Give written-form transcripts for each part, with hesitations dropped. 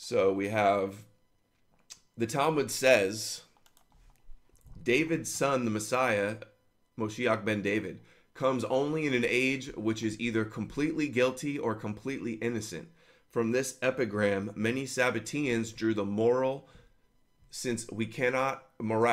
So we have, the Talmud says, David's son, the Messiah, Moshiach ben David, comes only in an age which is either completely guilty or completely innocent. From this epigram, many Sabbateans drew the morale, since we cannot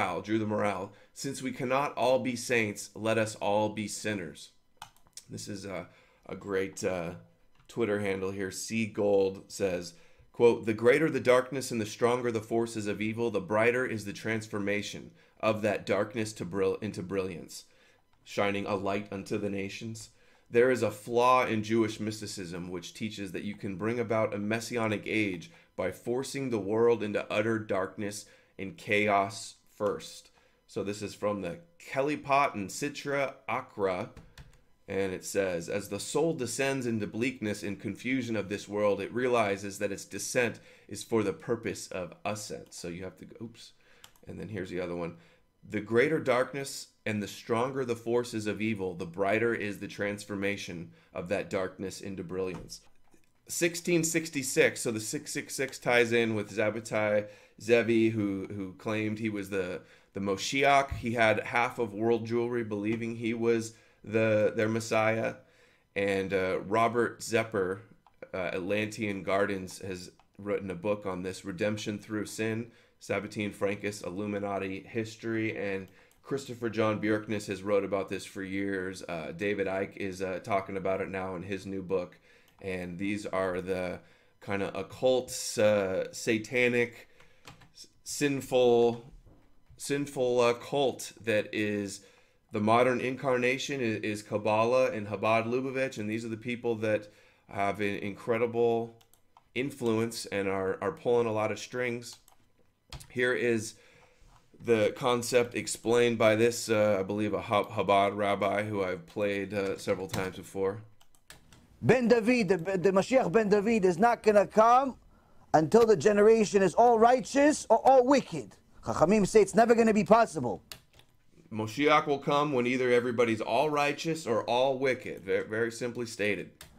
all be saints, let us all be sinners. This is a great Twitter handle here. C Gold says, quote, the greater the darkness and the stronger the forces of evil, the brighter is the transformation of that darkness into brilliance, shining a light unto the nations. There is a flaw in Jewish mysticism which teaches that you can bring about a messianic age by forcing the world into utter darkness and chaos first. So this is from the Kelipot and Sitra Akra, and it says, as the soul descends into bleakness and confusion of this world, it realizes that its descent is for the purpose of ascent. So you have to go, oops. And then here's the other one. The greater darkness and the stronger the forces of evil, the brighter is the transformation of that darkness into brilliance. 1666, so the 666 ties in with Zabbatai Zevi, who claimed he was the Moshiach. He had half of world jewelry believing he was their Messiah. And Robert Zepper, Atlantean Gardens, has written a book on this, Redemption Through Sin, Sabbatine Francus, Illuminati History, and Christopher John Bjerknes has wrote about this for years. David Icke is talking about it now in his new book. And these are the kind of occult, satanic, sinful cult that is the modern incarnation is Kabbalah and Chabad Lubavitch. And these are the people that have an incredible influence and are pulling a lot of strings. Here is the concept explained by this, I believe, a Chabad rabbi who I've played several times before. Ben David, the Mashiach Ben David is not going to come until the generation is all righteous or all wicked. Chachamim say it's never going to be possible. Moshiach will come when either everybody's all righteous or all wicked. Very, very simply stated.